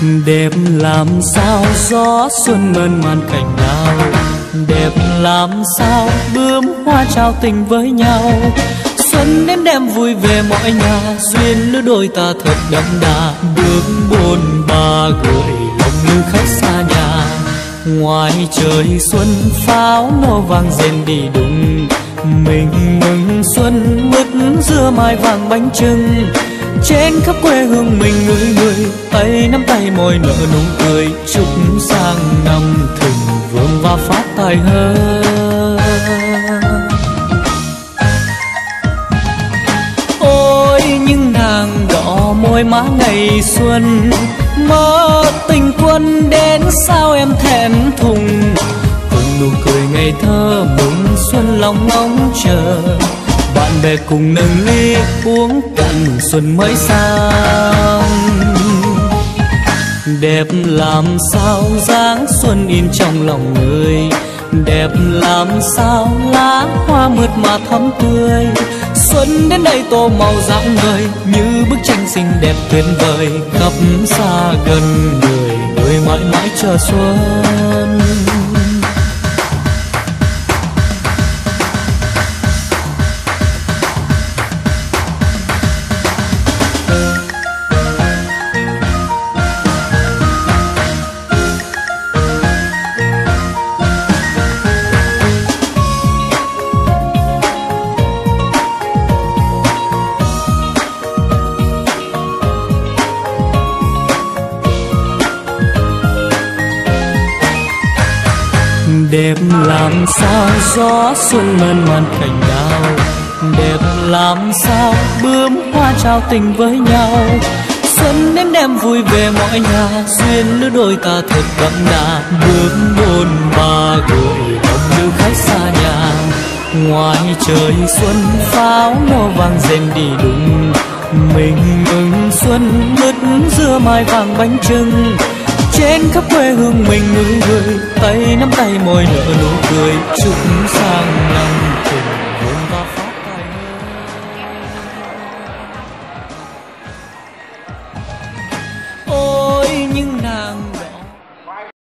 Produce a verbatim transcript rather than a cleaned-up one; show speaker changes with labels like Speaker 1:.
Speaker 1: Đẹp làm sao gió xuân mơn man cành đào, đẹp làm sao bướm hoa trao tình với nhau. Xuân đến đem vui về mọi nhà, duyên lứa đôi ta thật đậm đà. Bước bôn ba gửi lòng như khách xa nhà. Ngoài trời xuân pháo nổ vang rền đi đùng, mình mừng xuân mứt dưa mai vàng bánh chưng. Trên khắp quê hương mình người người, tay nắm tay môi nở nụ cười. Chúc sang năm thịnh vượng và phát tài hơn. Ôi những nàng đỏ môi má ngày xuân, mơ tình quân đến sao em thẹn thùng. Cùng nụ cười ngây thơ mừng xuân lòng ngóng chờ, bạn bè cùng nâng ly uống cạn xuân mới sang. Đẹp làm sao dáng xuân in trong lòng người, đẹp làm sao lá hoa mượt mà thắm tươi. Xuân đến đây tô màu rạng ngời như bức tranh xinh đẹp tuyệt vời. Khắp xa gần người, người mãi mãi chờ xuân. Đẹp làm sao gió xuân mơn man cành đào, đẹp làm sao bướm hoa trao tình với nhau. Xuân đến đem vui về mọi nhà, duyên lứa đôi ta thật đậm đà. Bước bôn ba gửi lòng như khách xa nhà. Ngoài trời xuân pháo nổ vang rền đi đùng, mình mừng xuân mứt dưa mai vàng bánh chưng. Trên khắp quê hương mình người người, tay nắm tay môi nở nụ cười. Chúc sang năm